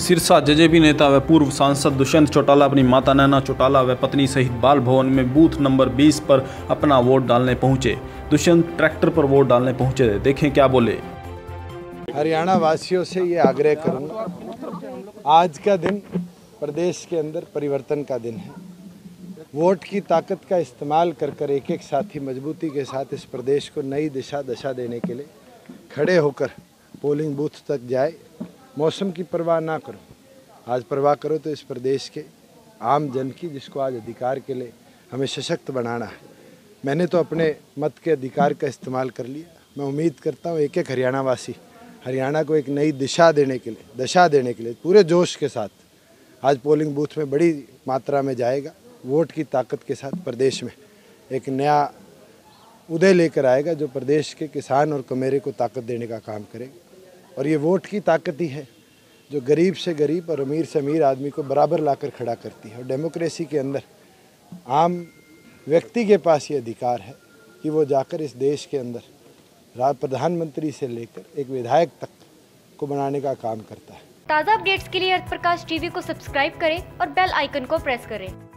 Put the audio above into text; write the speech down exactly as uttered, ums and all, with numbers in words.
Sirsa JJP नेता व पूर्व सांसद दुष्यंत चौटाला अपनी माता नैना चौटाला व पत्नी सहित बाल भवन में बूथ नंबर बीस पर अपना वोट डालने पहुंचे। दुष्यंत ट्रैक्टर पर वोट डालने पहुंचे थे, देखें क्या बोले। हरियाणा वासियों से ये आग्रह करूंगा, आज का दिन प्रदेश के अंदर परिवर्तन का दिन है। वोट की ताकत का इस्तेमाल कर कर एक एक साथी मजबूती के साथ इस प्रदेश को नई दिशा दशा देने के लिए खड़े होकर पोलिंग बूथ तक जाए। मौसम की परवाह ना करो, आज परवाह करो तो इस प्रदेश के आम जन की, जिसको आज अधिकार के लिए हमें सशक्त बनाना है। मैंने तो अपने मत के अधिकार का इस्तेमाल कर लिया। मैं उम्मीद करता हूँ एक एक हरियाणा वासी हरियाणा को एक नई दिशा देने के लिए, दशा देने के लिए पूरे जोश के साथ आज पोलिंग बूथ में बड़ी मात्रा में जाएगा। वोट की ताकत के साथ प्रदेश में एक नया उदय लेकर आएगा, जो प्रदेश के किसान और कमेरे को ताकत देने का काम करेगा। और ये वोट की ताकत ही है जो गरीब से गरीब और अमीर से अमीर आदमी को बराबर लाकर खड़ा करती है। और डेमोक्रेसी के अंदर आम व्यक्ति के पास ये अधिकार है कि वो जाकर इस देश के अंदर प्रधानमंत्री से लेकर एक विधायक तक को बनाने का काम करता है। ताज़ा अपडेट्स के लिए अर्थ प्रकाश टीवी को सब्सक्राइब करें और बेल आइकन को प्रेस करें।